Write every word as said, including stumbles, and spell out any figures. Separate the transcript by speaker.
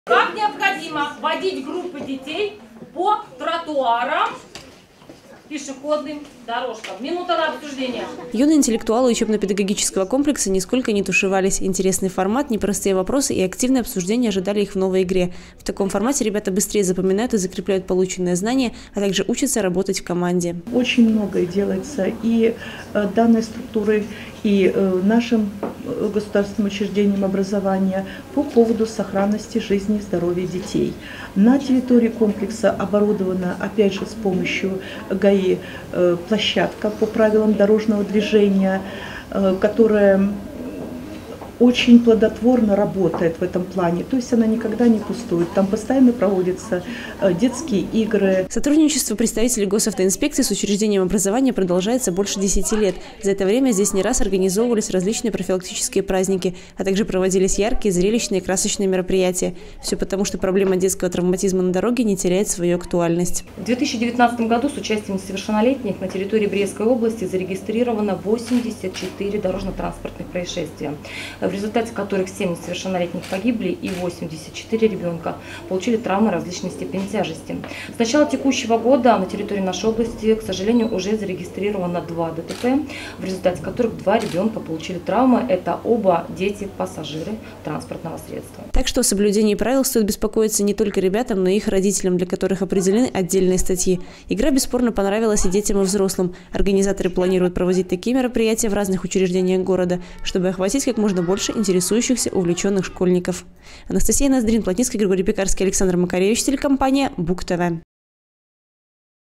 Speaker 1: Как необходимо водить группы детей по тротуарам, пешеходным дорожкам. Минута на обсуждение.
Speaker 2: Юные интеллектуалы учебно-педагогического комплекса нисколько не тушевались. Интересный формат, непростые вопросы и активное обсуждение ожидали их в новой игре. В таком формате ребята быстрее запоминают и закрепляют полученные знания, а также учатся работать в команде.
Speaker 3: Очень многое делается и данной структурой, и нашим государственным учреждением образования по поводу сохранности жизни и здоровья детей. На территории комплекса оборудована, опять же, с помощью ГАИ площадка по правилам дорожного движения, которая очень плодотворно работает в этом плане. То есть она никогда не пустует. Там постоянно проводятся детские игры.
Speaker 2: Сотрудничество представителей госавтоинспекции с учреждением образования продолжается больше десяти лет. За это время здесь не раз организовывались различные профилактические праздники, а также проводились яркие, зрелищные и красочные мероприятия. Все потому, что проблема детского травматизма на дороге не теряет свою актуальность.
Speaker 4: В две тысячи девятнадцатом году с участием несовершеннолетних на территории Брестской области зарегистрировано восемьдесят четыре дорожно-транспортных происшествия, в результате которых семь несовершеннолетних погибли и восемьдесят четыре ребенка получили травмы различной степени тяжести. С начала текущего года на территории нашей области, к сожалению, уже зарегистрировано два ДТП, в результате которых два ребенка получили травмы. Это оба дети-пассажиры транспортного средства.
Speaker 2: Так что о соблюдении правил стоит беспокоиться не только ребятам, но и их родителям, для которых определены отдельные статьи. Игра бесспорно понравилась и детям, и взрослым. Организаторы планируют проводить такие мероприятия в разных учреждениях города, чтобы охватить как можно больше интересующихся увлеченных школьников. Анастасия Ноздрин, Плотницкий, Григорий Пекарский, Александр Макаревич, телекомпания БУК ТВ.